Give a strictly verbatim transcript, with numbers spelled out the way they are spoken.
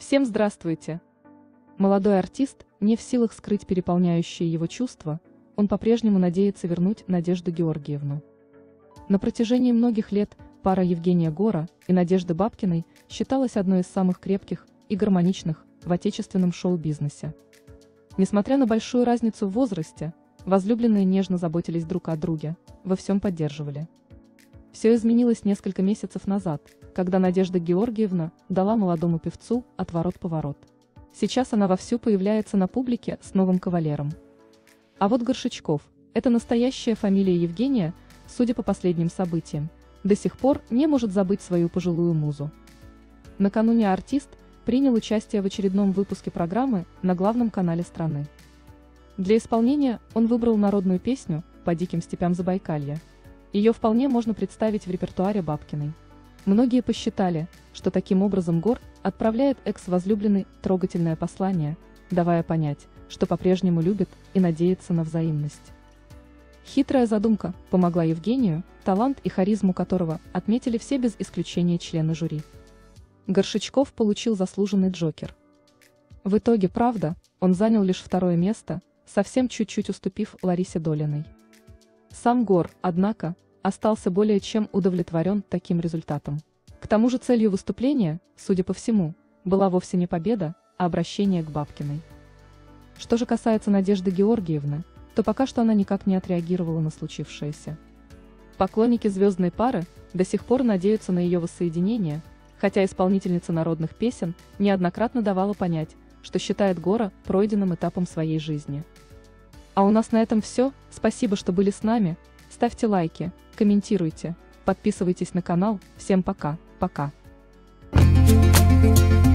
Всем здравствуйте! Молодой артист не в силах скрыть переполняющие его чувства, он по-прежнему надеется вернуть Надежду Георгиевну. На протяжении многих лет пара Евгения Гора и Надежды Бабкиной считалась одной из самых крепких и гармоничных в отечественном шоу-бизнесе. Несмотря на большую разницу в возрасте, возлюбленные нежно заботились друг о друге, во всем поддерживали. Все изменилось несколько месяцев назад, когда Надежда Георгиевна дала молодому певцу отворот-поворот. Сейчас она вовсю появляется на публике с новым кавалером. А вот Горшечков, это настоящая фамилия Евгения, судя по последним событиям, до сих пор не может забыть свою пожилую музу. Накануне артист принял участие в очередном выпуске программы на главном канале страны. Для исполнения он выбрал народную песню «По диким степям Забайкалья». Ее вполне можно представить в репертуаре Бабкиной. Многие посчитали, что таким образом Гор отправляет экс-возлюбленной трогательное послание, давая понять, что по-прежнему любит и надеется на взаимность. Хитрая задумка помогла Евгению, талант и харизму которого отметили все без исключения члены жюри. Горшечков получил заслуженный Джокер. В итоге, правда, он занял лишь второе место, совсем чуть-чуть уступив Ларисе Долиной. Сам Гор, однако, остался более чем удовлетворен таким результатом. К тому же целью выступления, судя по всему, была вовсе не победа, а обращение к Бабкиной. Что же касается Надежды Георгиевны, то пока что она никак не отреагировала на случившееся. Поклонники звездной пары до сих пор надеются на ее воссоединение, хотя исполнительница народных песен неоднократно давала понять, что считает Гора пройденным этапом своей жизни. А у нас на этом все, спасибо, что были с нами, ставьте лайки, комментируйте, подписывайтесь на канал, всем пока, пока.